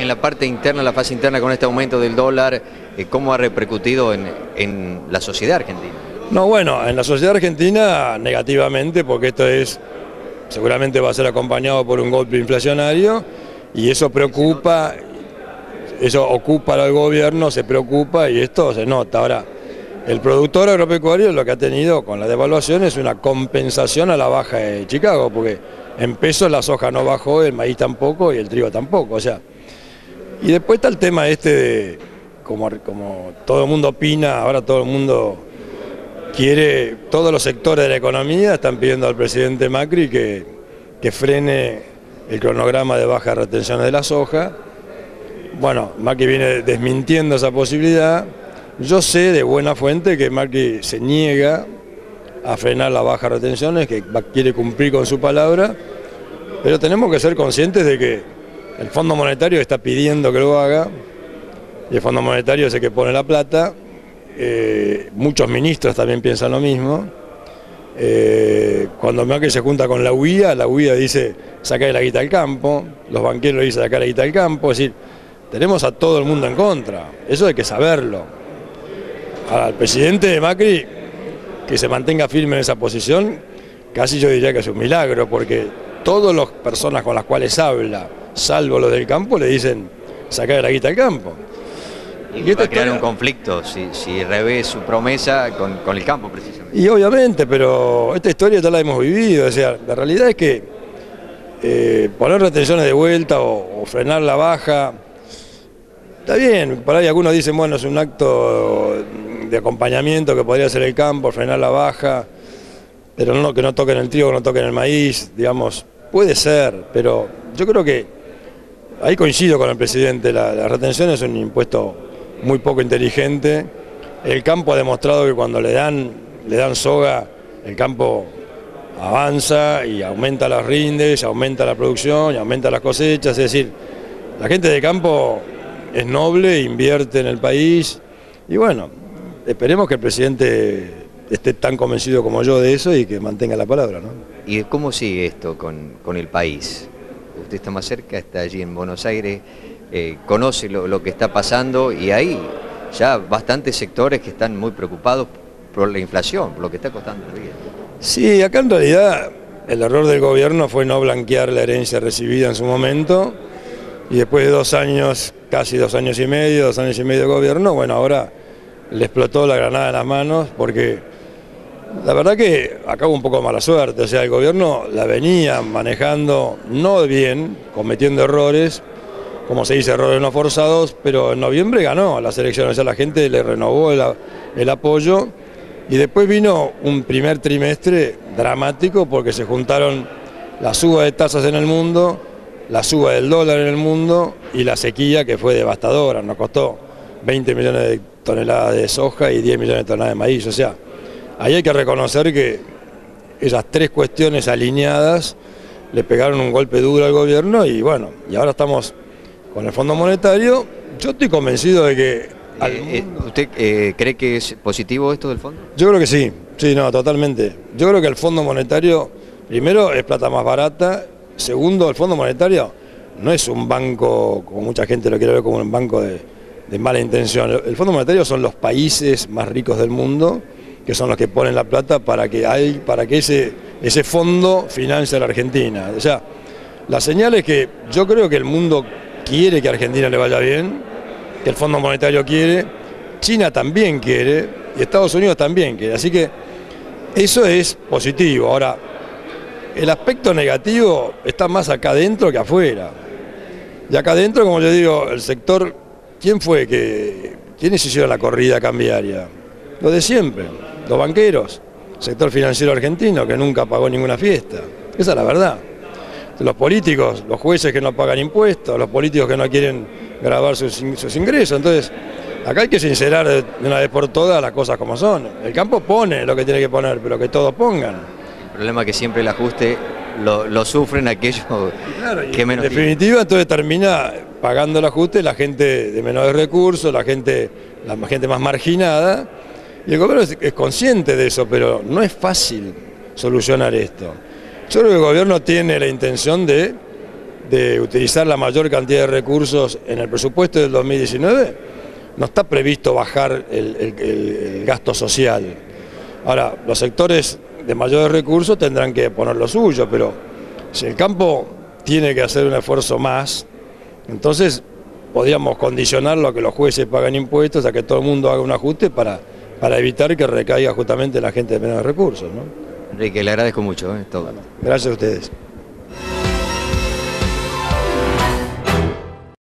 en la parte interna, la fase interna con este aumento del dólar, ¿cómo ha repercutido en la sociedad argentina? No, bueno, en la sociedad argentina negativamente, porque esto seguramente va a ser acompañado por un golpe inflacionario y eso preocupa, eso ocupa al gobierno, se preocupa y esto se nota. Ahora, el productor agropecuario lo que ha tenido con la devaluación es una compensación a la baja de Chicago, porque en pesos la soja no bajó, el maíz tampoco y el trigo tampoco, o sea. Y después está el tema de, como todo el mundo opina, ahora todo el mundo quiere, todos los sectores de la economía están pidiendo al presidente Macri que frene el cronograma de baja retención de la soja. Bueno, Macri viene desmintiendo esa posibilidad. Yo sé de buena fuente que Macri se niega a frenar las bajas retenciones, que quiere cumplir con su palabra, pero tenemos que ser conscientes de que el Fondo Monetario está pidiendo que lo haga, y el Fondo Monetario es el que pone la plata, muchos ministros también piensan lo mismo. Cuando Macri se junta con la UIA dice sacar la guita al campo, los banqueros dicen sacar la guita al campo, es decir, tenemos a todo el mundo en contra, eso hay que saberlo. Al presidente Macri, que se mantenga firme en esa posición, casi yo diría que es un milagro, porque todas las personas con las cuales habla, salvo los del campo, le dicen sacar la guita al campo. Y va a crear un conflicto si revés su promesa con el campo, precisamente. Y obviamente, pero esta historia ya la hemos vivido, o sea, la realidad es que poner retenciones de vuelta o frenar la baja, está bien, por ahí algunos dicen, bueno, es un acto de acompañamiento que podría hacer el campo, frenar la baja, pero no que no toquen el trigo, que no toquen el maíz, digamos, puede ser, pero yo creo que ahí coincido con el presidente, la retención es un impuesto muy poco inteligente. El campo ha demostrado que cuando le dan soga, el campo avanza y aumenta las rindes, aumenta la producción y aumenta las cosechas, es decir, la gente de campo es noble, invierte en el país y bueno, esperemos que el presidente esté tan convencido como yo de eso y que mantenga la palabra, ¿no? ¿Y cómo sigue esto con el país? Usted está más cerca, está allí en Buenos Aires, conoce lo que está pasando y hay ya bastantes sectores que están muy preocupados por la inflación, por lo que está costando la vida. Sí, acá en realidad el error del gobierno fue no blanquear la herencia recibida en su momento y después de 2 años, casi 2 años y medio de gobierno, bueno, ahora le explotó la granada en las manos porque la verdad que acá hubo un poco de mala suerte, o sea, el gobierno la venía manejando no bien, cometiendo errores, como se dice, errores no forzados, pero en noviembre ganó las elecciones, o sea, la gente le renovó el apoyo y después vino un primer trimestre dramático porque se juntaron la suba de tasas en el mundo, la suba del dólar en el mundo y la sequía que fue devastadora, nos costó 20 millones de toneladas de soja y 10 millones de toneladas de maíz, o sea, ahí hay que reconocer que esas 3 cuestiones alineadas le pegaron un golpe duro al gobierno y bueno, y ahora estamos con el Fondo Monetario. Yo estoy convencido de que... ¿Usted cree que es positivo esto del fondo? Yo creo que sí, no, totalmente. Yo creo que el Fondo Monetario, primero, es plata más barata, segundo, el Fondo Monetario no es un banco, como mucha gente lo quiere ver, como un banco de mala intención. El Fondo Monetario son los países más ricos del mundo, que son los que ponen la plata para que ese fondo financie a la Argentina. O sea, la señal es que yo creo que el mundo quiere que a Argentina le vaya bien, que el Fondo Monetario quiere, China también quiere y Estados Unidos también quiere. Así que eso es positivo. Ahora, el aspecto negativo está más acá adentro que afuera. Y acá adentro, como yo digo, el sector, ¿quiénes hicieron la corrida cambiaria? Lo de siempre, los banqueros, el sector financiero argentino que nunca pagó ninguna fiesta. Esa es la verdad. Los políticos, los jueces que no pagan impuestos, los políticos que no quieren grabar sus ingresos. Entonces, acá hay que sincerar de una vez por todas las cosas como son. El campo pone lo que tiene que poner, pero que todos pongan. El problema es que siempre el ajuste lo sufren aquellos que menos. En definitiva, entonces termina pagando el ajuste la gente de menores recursos, la gente más marginada. Y el gobierno es consciente de eso, pero no es fácil solucionar esto. Yo creo que el gobierno tiene la intención de de utilizar la mayor cantidad de recursos en el presupuesto del 2019, no está previsto bajar el gasto social. Ahora, los sectores de mayores recursos tendrán que poner lo suyo, pero si el campo tiene que hacer un esfuerzo más, entonces podríamos condicionarlo a que los jueces paguen impuestos, a que todo el mundo haga un ajuste para evitar que recaiga justamente la gente de menos recursos, ¿no? Enrique, le agradezco mucho, todo. Bueno, gracias a ustedes.